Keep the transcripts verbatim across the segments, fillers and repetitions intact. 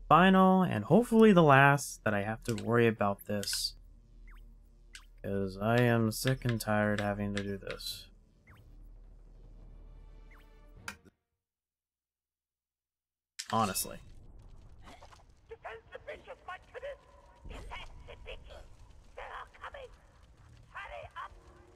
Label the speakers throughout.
Speaker 1: final and hopefully the last that I have to worry about this. Because I am sick and tired having to do this. Honestly.
Speaker 2: Defend the bitches, my Tediz! Defend the bitches! They are coming! Hurry up!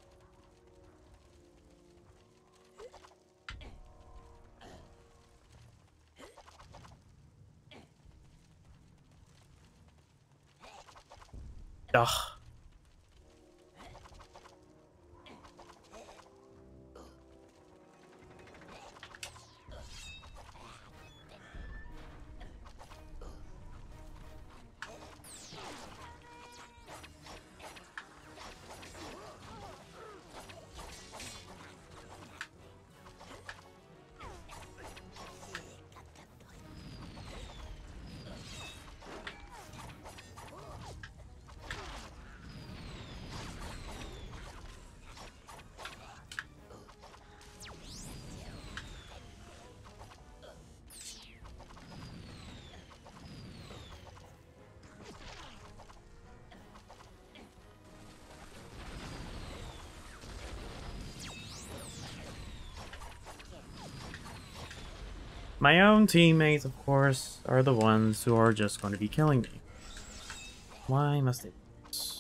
Speaker 1: Ugh. My own teammates, of course, are the ones who are just going to be killing me. Why must they do this?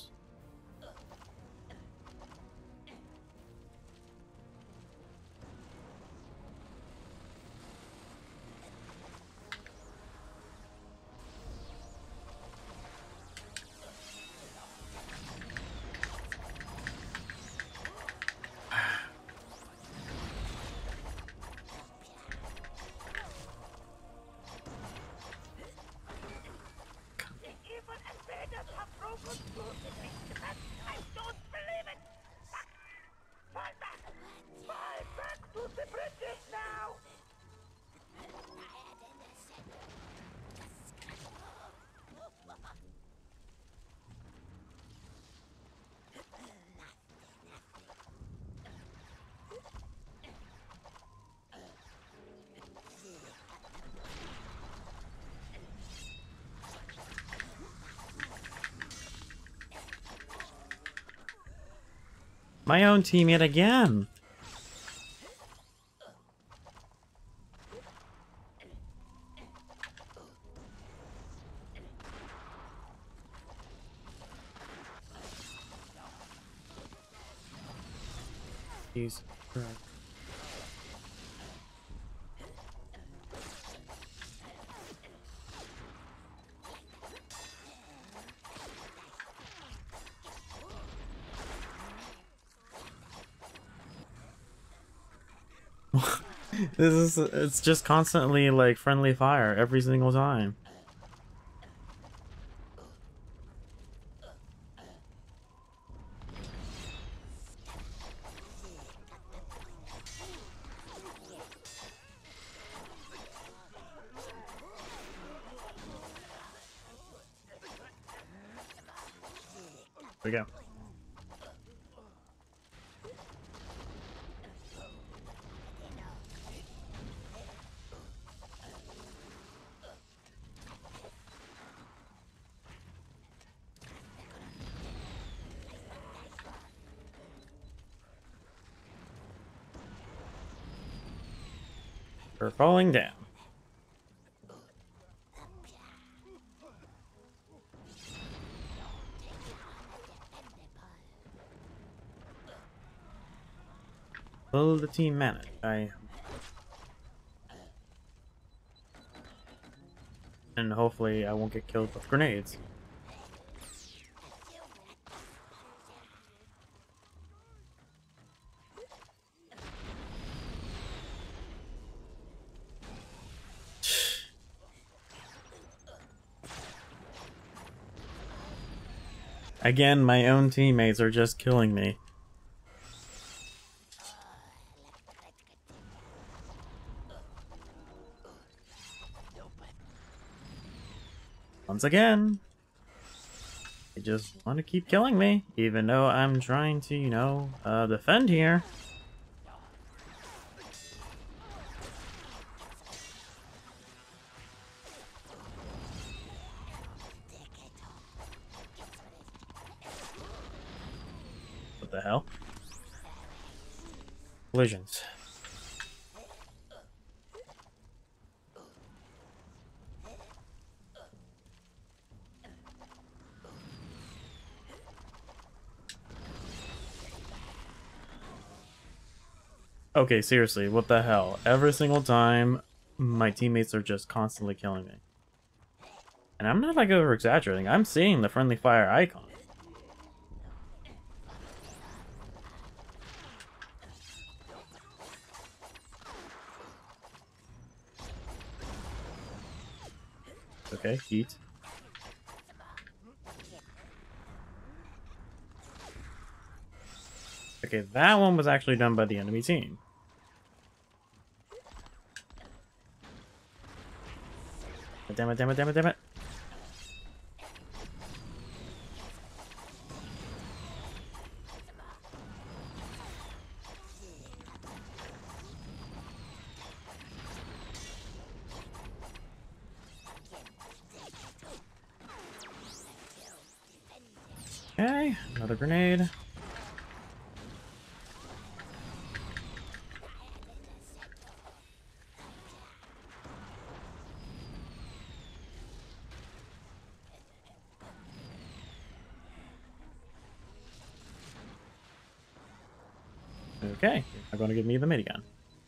Speaker 2: I don't believe it! Back! Fall back! Fall back to the British now!
Speaker 1: My own team yet again! Jesus Christ. This is, it's just constantly like friendly fire every single time. There we go. We're falling down. Will the team manage? I and hopefully I won't get killed with grenades. Again, my own teammates are just killing me. Once again, they just want to keep killing me, even though I'm trying to, you know, uh, defend here. What the hell? Collisions. Okay, seriously, what the hell? Every single time, my teammates are just constantly killing me. And I'm not like over exaggerating. I'm seeing the friendly fire icon. Okay, heat. Okay, that one was actually done by the enemy team. Damn it, damn it, damn it, damn it. Okay, another grenade. Okay, you're not going to give me the minigun.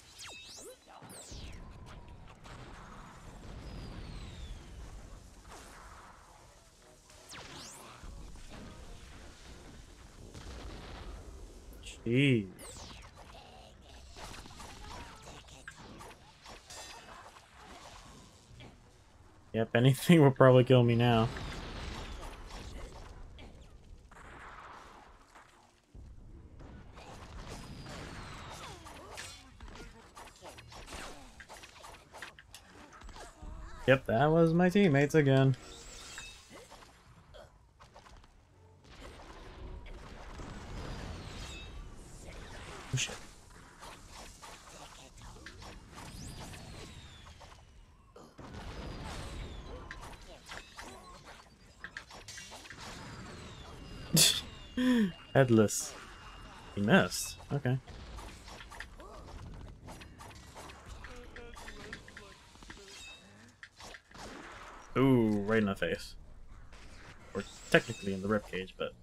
Speaker 1: Jeez. Yep, anything will probably kill me now. Yep, that was my teammates again. Oh, shit. Headless. He missed. Okay. Ooh, right in the face. Or technically in the ribcage, but...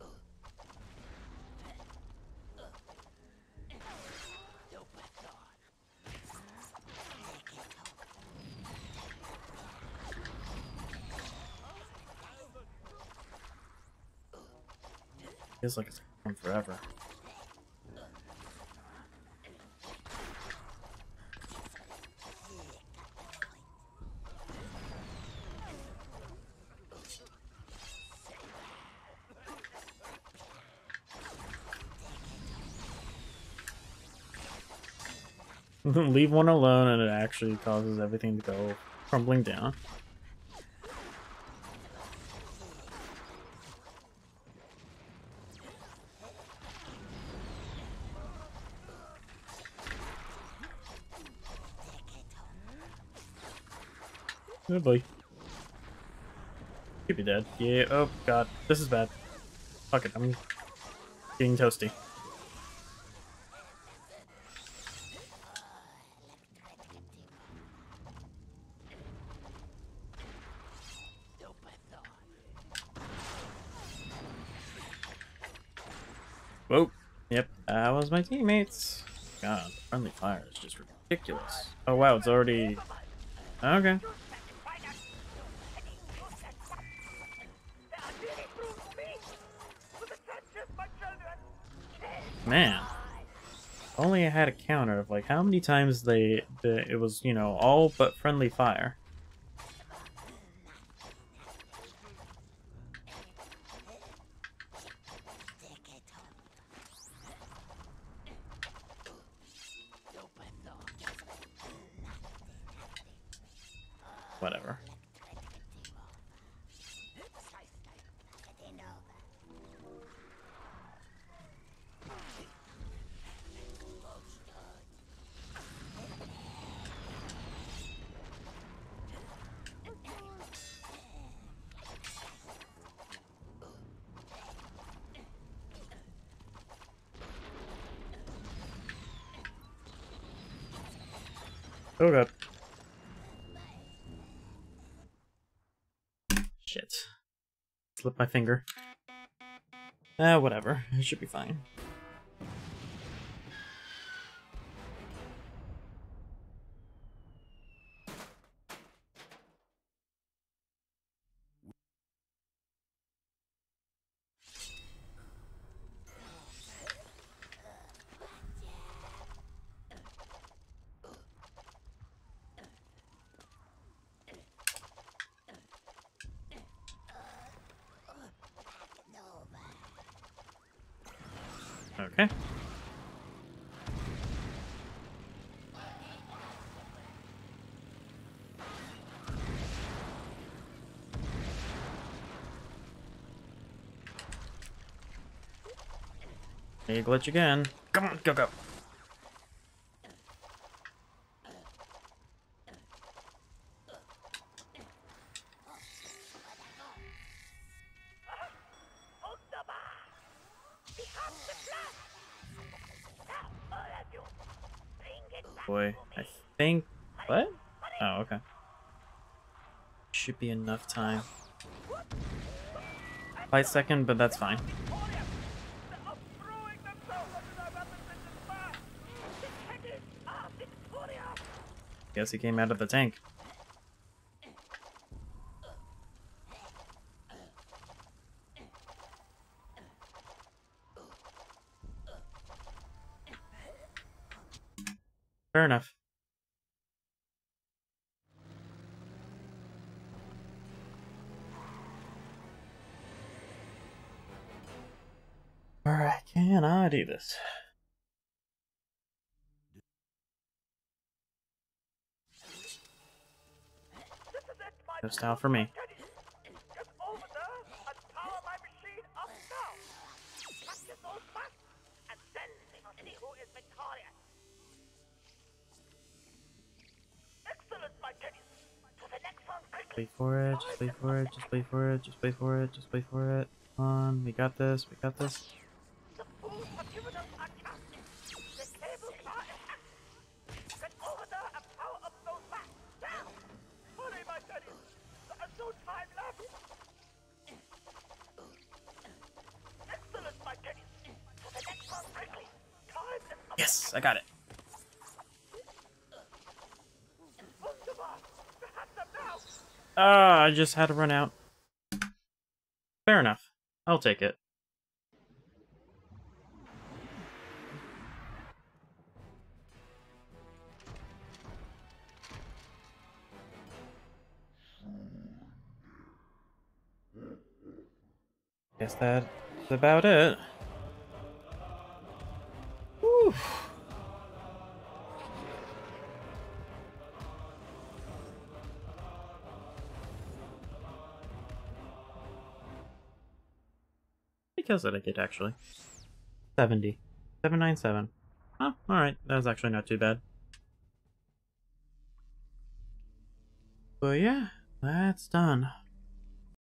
Speaker 1: feels like it's gone forever. Leave one alone and it actually causes everything to go crumbling down. Good boy. Keep you dead. Yeah, oh god. This is bad. Fuck it, I'm getting toasty. Whoa. Yep, that was my teammates. God, friendly fire is just ridiculous. Oh wow, it's already... Okay. Man. Only I had a counter of like how many times they, the, it was, you know, all but friendly fire. Whatever. Oh god. Shit. Slip my finger. Ah, uh, whatever. It should be fine. Okay. Hey, glitch again. Come on, go, go. Boy, I think... What? Oh, okay. Should be enough time. Fight second, but that's fine. Guess he came out of the tank. Fair enough. Alright, can I do this? No style for me. Wait for it, just wait for it, just wait for it, just wait for it, just wait for it. Come on, we got this, we got this. Yes, I got it. Ah, I just had to run out. Fair enough. I'll take it. Guess that's about it. Whew. Because I get actually. seventy. seven ninety-seven. Oh, alright. That was actually not too bad. But yeah, that's done.